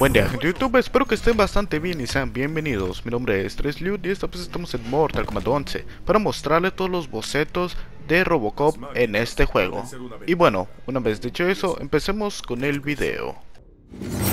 Buen día, gente de YouTube, espero que estén bastante bien y sean bienvenidos. Mi nombre es Tresliud y esta vez estamos en Mortal Kombat 11 para mostrarles todos los bocetos de Robocop en este juego. Y bueno, una vez dicho eso, empecemos con el video.